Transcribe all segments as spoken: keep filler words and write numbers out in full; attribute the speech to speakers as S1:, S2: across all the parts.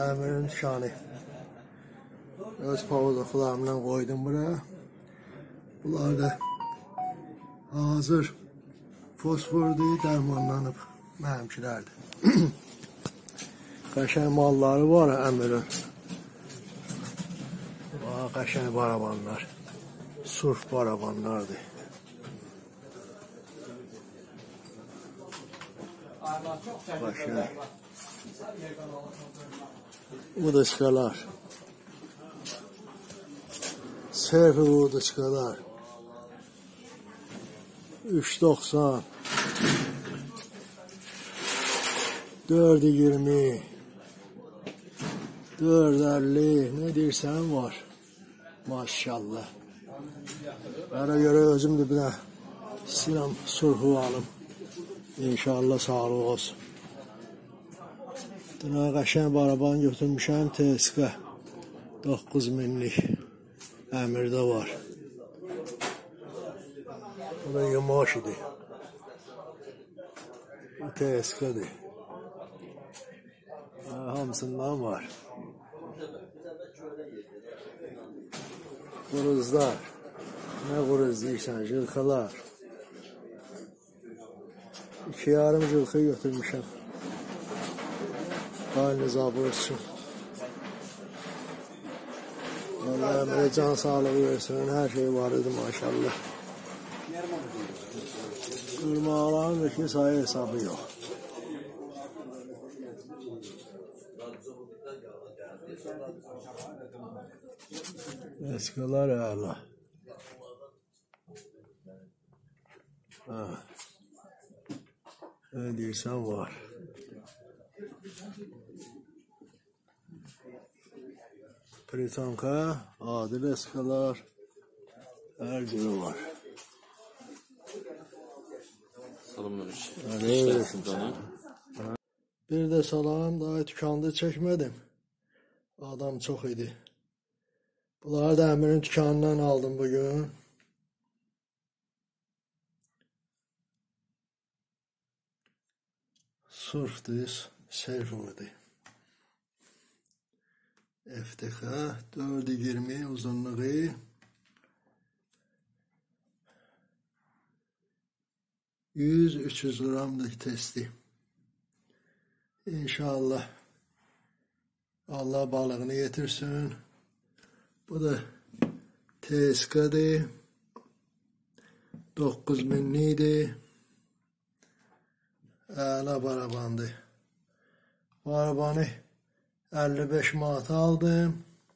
S1: Əmirin dükanı. Öz pavuzluqlarımdan qoydum buraya. Bunlar da hazır fosfordur, dərmanlanıb mənimkilərdir. Qəşəng malları var Əmirin. Qəşəng barabanlar. Surf barabanlardır. Qəşəng. Udaçkalar. Serfi udaçkalar. üç doksan. dört iyirmi. dört əlli. Ne deyirsən var. Maşallah. Bana göre özüm de bir de sinam surfu alım. İnşallah sağlık olsun. Dına qəşəng baraban götürmüşəm T S K doqquz minlik. Əmirdə var. Bu da yamaş idi. Bu T S K'dir. Hamısından var. Quruzlar. Ne quruz deyirsən? Jılxalar. İki yarım jılxı götürmüşəm. Haliniz abur olsun. Allah Əmirə can sağlığı versin. Her şey var idi maşallah. Irmağların da ki sayı hesabı yok. Eskiler Allah. Ha. Ne deyirsən var. Pritanka, adil eskalar, her biri var.
S2: Salamlar.
S1: Bir de salam, daha dükkanda çekmedim. Adam çok idi. Bunları da Əmirin dükkanından aldım bugün. Surf'dayız, Serfo'da. F T K dört yirmi uzunluğu. yüz üç yüz gramlık testi. İnşallah Allah balığını getirsin. Bu da T S K'dir. dokuz minliydi. Əla barabandı. Bu arabanı əlli beş manata aldım.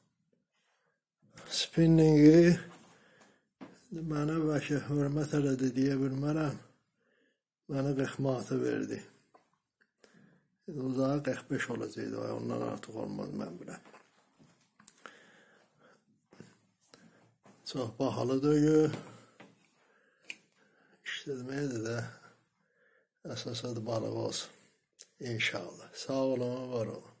S1: Spinningi mənə bəlkə hörmət elədi deyə bilmərəm. Mənə qırx manata verdi. O da qırx beş olacaqdı. Ondan artıq olmaz mən biləm. Çox bahalıdır. İşlətməyə də əsas adı balıq olsun. İnşallah. Sağ olun, var olun.